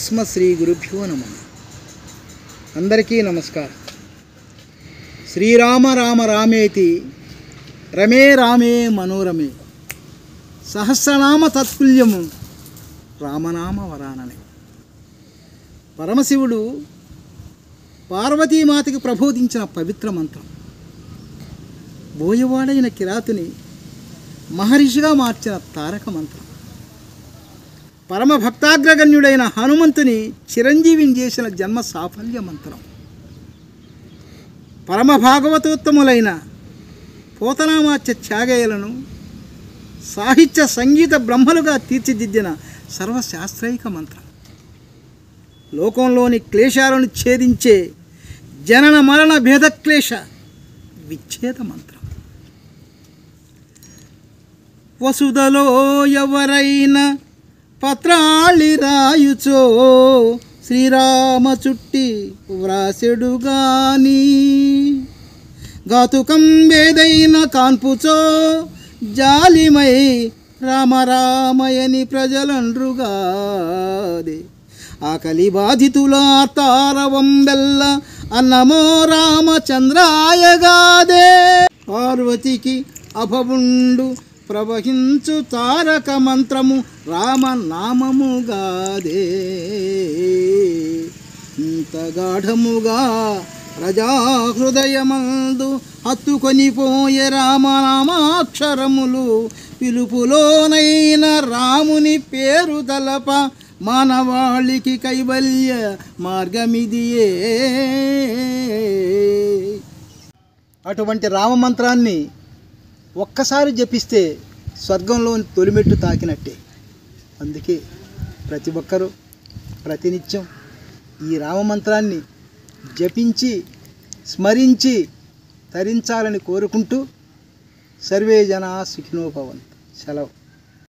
తస్మత్ శ్రీ గురుభ్యో నమః. అందరికీ నమస్కారం. శ్రీరామ రామ రామేతి రమే రామే మనోరమే సహస్రనామ తత్తుల్యము రామనామ వరాననే. పరమశివుడు పార్వతీమాతకి ప్రబోధించిన పవిత్ర మంత్రం. బోయవాడైన కిరాతుని మహర్షిగా మార్చిన తారక మంత్రం. పరమ భక్తాగ్రగణ్యుడైన హనుమంతుని చిరంజీవిని చేసిన జన్మ సాఫల్య మంత్రం. పరమ భాగవతోత్తములైన పోతనామాత్య త్యాగేయులను సాహిత్య సంగీత బ్రహ్మలుగా తీర్చిదిద్దిన సర్వశాస్త్రైక మంత్రం. లోకంలోని క్లేశాలను ఛేదించే జనన మరణ భేదక్లేశ విచ్ఛేద మంత్రం. వసుధలో ఎవరైనా పత్రాళి రాయుచో శ్రీరామ చుట్టి వ్రాసెడుగాని ఘాతుకం వేదైన కాన్పుచో జాలిమై రామరామయని ప్రజలండ్రుగాదే. ఆకలి బాధితులార్తారవం బెల్ల అన్నమో రామచంద్రాయగాదే. పార్వతికి అభవుండు ప్రవహించు తారక మంత్రము రామనామముగాదే. ఇంత గాఢముగా ప్రజాహృదయమందు హత్తుకొనిపోయే రామనామాక్షరములు. పిలుపులోనైన రాముని పేరు తలప మానవాళికి కైవల్య మార్గమిదియే. అటువంటి రామమంత్రాన్ని ఒక్కసారి జపిస్తే స్వర్గంలోని తొలిమెట్టు తాకినట్టే. అందుకే ప్రతి ఒక్కరూ ప్రతినిత్యం ఈ రామమంత్రాన్ని జపించి స్మరించి తరించాలని కోరుకుంటూ సర్వే జనా సుఖినో భవంతు. సెలవు.